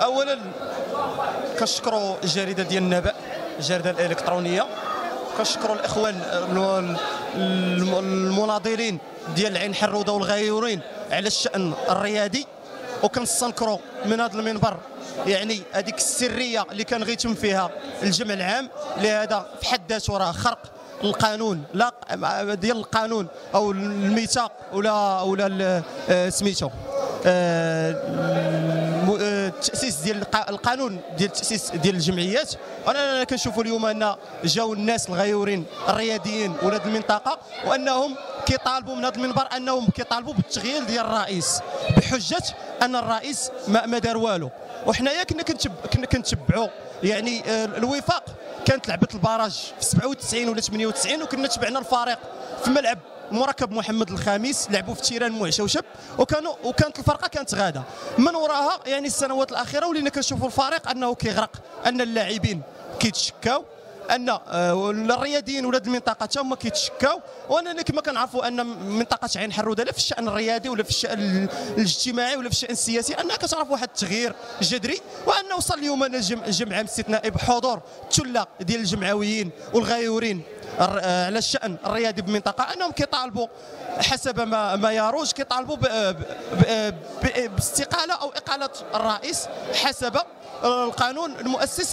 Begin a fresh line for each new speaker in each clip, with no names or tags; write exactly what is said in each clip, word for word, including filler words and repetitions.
اولا كنشكروا الجريده ديال النبأ، الجريده الالكترونيه، كنشكروا الاخوان المناضلين ديال العين حروده والغيورين على الشان الرياضي، وكنستنكروا من هذا المنبر يعني هذيك السريه اللي كان غيتم فيها الجمع العام، لهذا في حد ذاته راه خرق القانون، لا ديال القانون او الميثاق ولا ولا سميتو التاسيس ديال القانون ديال التاسيس ديال الجمعيات. انا كنشوفوا اليوم ان جاوا الناس الغيورين الرياضيين ولاد المنطقه، وانهم كيطالبوا من هذا المنبر انهم كيطالبوا بالتغيير ديال الرئيس بحجه ان الرئيس ما, ما دار والو. وحنايا كنا كنا كنتبعوا يعني الوفاق كانت لعبت البراج في سبعة وتسعين ولا ثمانية وتسعين، وكنا تبعنا الفريق في ملعب مركب محمد الخامس، لعبوا في تيران معشوشب، وكانوا وكانت الفرقه كانت غاده. من وراها يعني السنوات الاخيره ولينا كنشوفوا الفريق انه كيغرق، ان اللاعبين كيتشكاو، ان الرياضيين ولاد المنطقه حتى هما كيتشكاو. واننا كما كنعرفوا ان منطقه عين حروده لا في الشان الرياضي ولا في الشان الاجتماعي ولا في الشان السياسي انها كتعرف واحد التغيير جذري، وان وصل اليوم الجمع استثنائي بحضور ثله ديال الجمعويين والغيورين على الشان الرياضي بالمنطقه، انهم كيطالبوا حسب ما ما يروج كيطالبوا باستقاله او اقاله الرئيس حسب القانون المؤسس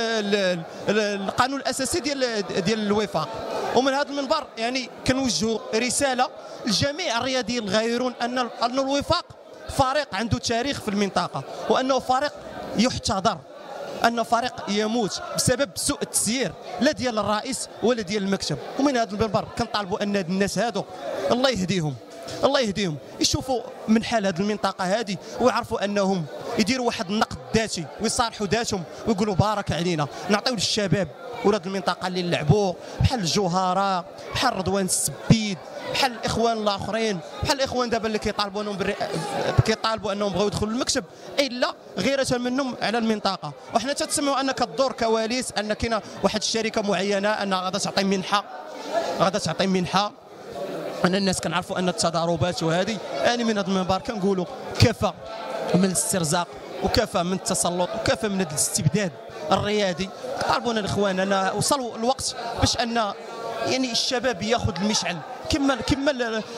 القانون الاساسي ديال ديال الوفاق. ومن هذا المنبر يعني كنوجهوا رساله لجميع الرياضيين الغيورون ان ان الوفاق فريق عنده تاريخ في المنطقه، وانه فريق يحتضر، أن فريق يموت بسبب سوء التسيير لا ديال الرئيس ولا ديال المكتب. ومن هذا المنبر كنطالبوا أن هاد الناس هادو الله يهديهم، الله يهديهم يشوفوا من حال هذه المنطقة هذه ويعرفوا أنهم يديروا واحد النقد ذاتي ويصالحوا ذاتهم ويقولوا بارك علينا، نعطيو للشباب ولاد المنطقة اللي لعبوا بحال الجوهرة، بحال رضوان السبيد، بحال الاخوان الاخرين، بحال الاخوان دابا اللي كيطالبوا انهم بري... كيطالبوا انهم بغاو يدخلوا المكتب الا غيرة منهم على المنطقه. وحنا تتسمعوا ان كدور كواليس ان كاينه واحد الشركه معينه انها غادا تعطي منحه، غادا تعطي منحه، ان الناس كنعرفوا ان التضاربات وهذه. يعني من هذا المنبر كنقولوا كفى من الاسترزاق وكفى من التسلط وكفى من هذا الاستبداد الرياضي. طالبونا الاخوان ان وصلوا الوقت باش ان يعني الشباب ياخذ المشعل كما كما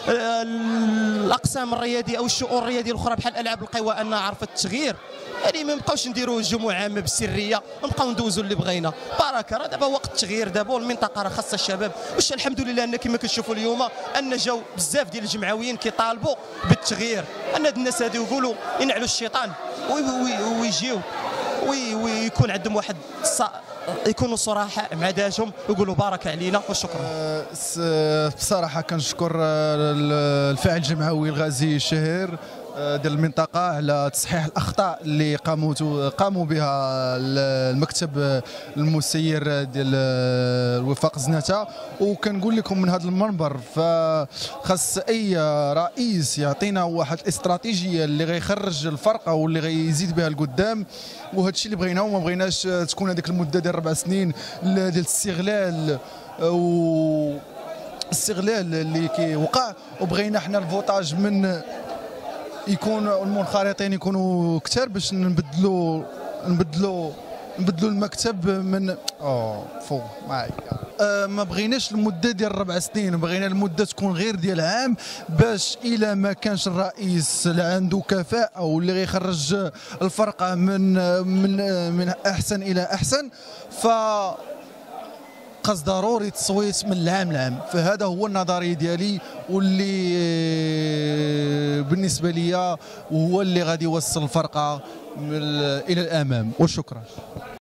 الاقسام الرياضيه او الشؤون الرياضيه الاخرى بحال العاب القوى انها عرفت التغيير. يعني ما نبقاوش نديروا جمعه عامه بالسريه ونبقاو ندوزوا اللي بغينا. بركه راه دابا وقت التغيير دابا، والمنطقه راه خاصها الشباب. واش الحمد لله ان كما كنشوفوا اليوم ان جاو بزاف ديال الجمعويين كيطالبوا بالتغيير، ان هاد الناس هادو يقولوا ينعلوا الشيطان ويجيو ويكون عندهم واحد يكونوا صراحه مع ذاتهم ويقولوا بارك علينا وشكرا.
بصراحه كنشكر الفاعل الجمعوي الغازي الشهير ديال المنطقه على تصحيح الاخطاء اللي قاموا قاموا بها المكتب المسير ديال الوفاق زناتة. وكنقول لكم من هذا المنبر فخاص اي رئيس يعطينا واحد الاستراتيجيه اللي غيخرج الفرقه واللي غيزيد بها القدام. وهذا الشيء اللي بغيناه، وما بغيناش تكون هذيك المده ديال اربع سنين ديال الاستغلال و الاستغلال اللي كيوقع. وبغينا حنا الفوتاج من يكون المنخرطين يكونوا كثار باش نبدلوا نبدلوا نبدلوا المكتب من اه فوق معايا. آه ما بغيناش المده ديال ربع سنين، بغينا المده تكون غير ديال عام، باش الى ما كانش الرئيس اللي عنده كفاءه واللي غيخرج الفرقه من من من احسن الى احسن، ف خاص ضروري تصويت من العام لعام. فهذا هو النظريه ديالي واللي بالنسبه لي وهو اللي غادي يوصل الفرقه الى الامام. وشكرا.